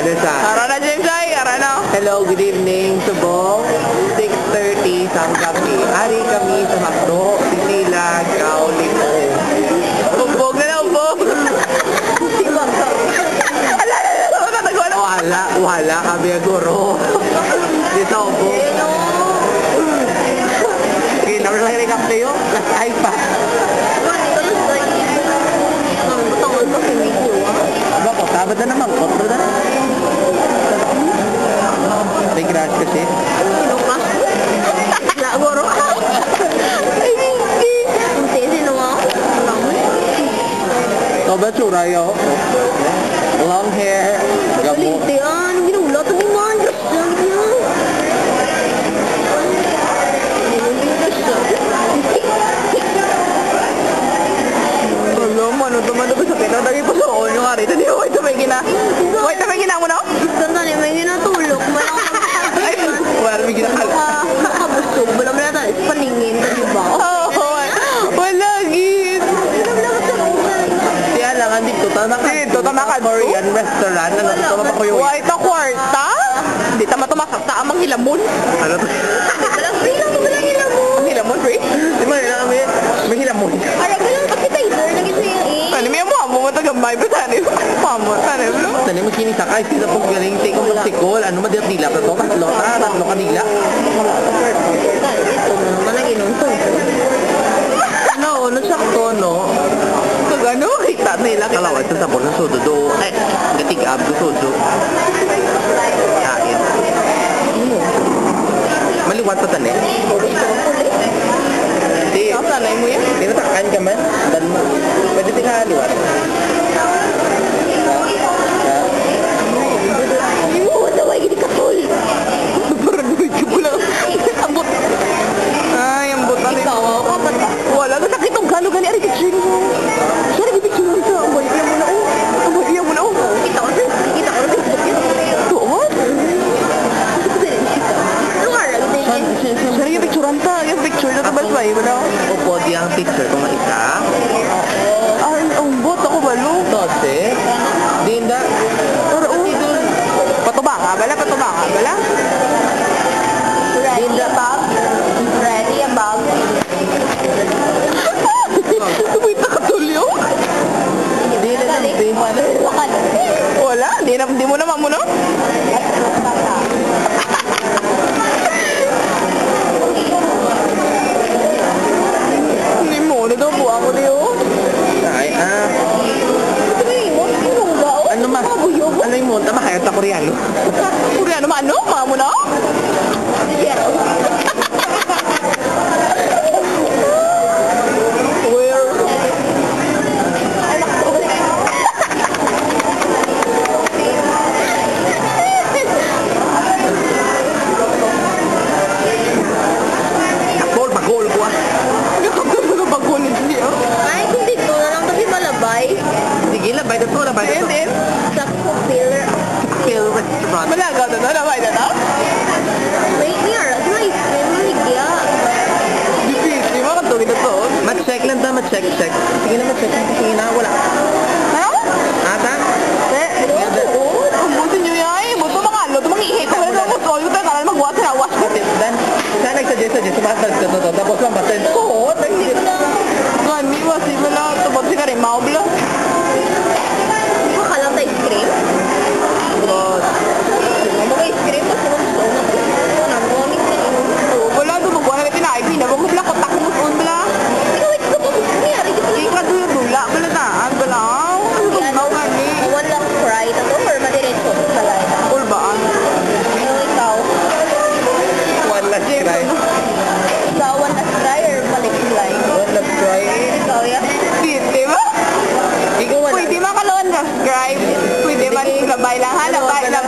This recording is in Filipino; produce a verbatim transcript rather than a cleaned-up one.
Kara na, James Ay. Kara na. Hello, good evening, Subong. six thirty sa gabi. Ari kami sa Makdo, Sinilag, Kauling. Umbog na na, umbog. Ala, ala, ala, ala, Wala, wala kami guro. Di sa ubong. Okay, naman lang rin kayo. Last ay pa. Aba ko, sabat na naman. Kontro na. May crash kasi. Sino ka? Wala, guro. Ay, hindi. Hindi, sino ka? Ito ba tsura yun? Long hair. Gamo. Hindi, ah. Anong ginula? Ito ni man. Diyos lang yan. Alam, ano naman ito sa pino? Dagi po sa onyo nga rito. Di ba ito may gina? Wait, may gina mo na? Gusto na ni may ginatulog. Ay, wala may ginakal. Nakabusog. Wala mo na tayo. Paningin. Diba? Oo, wala, gid. Siya lang, dito tanakan. Dito, tanakan. Korean restaurant. Ano, ito pa ko yung... Wait, ito kwarta? Di tama tumasak sa amang hilamon. Ano to? Walang free lang. Walang hilamon. Ang hilamon, Ray? Di ba, may, may hilamon. Arag lang kasi tayo. Naging siya eh. Ano, may mo, mo mo tagamay. Basta, ano, pamo, ano, no? Tani mo kinisakay, sila pong galing, take mo sikol, ano mo dila ka to, tatlo, ta, tatlo kanila. Ito mo naman ang inuntong. No, ano sakto, no? Kag ano, kita nila. kita Kalawat sa sabon ng sodo do, eh, gatig ab do sodo. Kain. Maliwat pa tani. Hindi, Kasanay mo yan? hindi natakan ka man, dan mo. Pwede tingnan liwat. Hindi mo. Daway gini katol. Parang medyo mo lang. Ambot. Ay, ambot na Ikaw, kapat ba? Wala, nakakita kong gano'n gani. Ari, picture mo. Sorry, picture mo ito. Ang balik mo na, oh. Ang balik mo na, oh. Kita ko rin. Kita ko rin. Tuon? Ano nga lang? Sorry, yung picture anta. Yung picture na tabas ba? Iba na. Upo di ang picture ko nga isa. Ay, ambot. Ako balo. Tose, dinda. Pero, oh. Patuba ka, bala? Patuba ka, bala? Ready above? Ready above? Wait, nakatulyo? Hindi na lang, Wala, di, na, di mo naman mo, no? Hindi mo, ano daw po ako niyo? Ay, ah. Ano ma? Ano yung monta? Makayot na koreano. Koreano man, ano? Mamo na? Where? Bakol, bakol ko ah. Nakagod mo na bagunin niya. Ay, kung dito na lang kasi malabay. Sige, labay na to, labay na And to. then, Sa Pupil. Phil restaurant. malaga na na, labay na na. May niyaras na ispin. Maligya. Di ba katulid na to? Mag-check lang ta, mag-check, check. Sige na, mag-check. Sige na, wala. Ano? Ata? Eh, ang buti nyo yan. Buto mga alo, ito mga ihit. Wala na mo, solyo tayo, karan mag-wash na wash. Dan, sana nag-suggest, suggest, sumasal ka to, tapos lang batin. Oo, nag-hit. Gani, wasi mo lang. Tubag si karin, maubla. Makalang sa ice cream. God. Ang mga ice cream, mas gusto. Gusto na, morning na inusto. Wala, tumagwa na natin ay na. Wag mo pala, kontak mo sa unbla. Ikaw, ito ba gusto niya? Ito ba Hindi ka dula-dula. Wala na, ang bala. Ano ba ba gani? One lang fry na to or madiretso sa line? Or baan? Ano ikaw? One last try. Ikaw, one last fry or balik line? One last try. Ikaw, ya? Di, di ba? Ikaw wala. Pwede man ka loan subscribe. Pwede man labay lang ha. Labay, labay.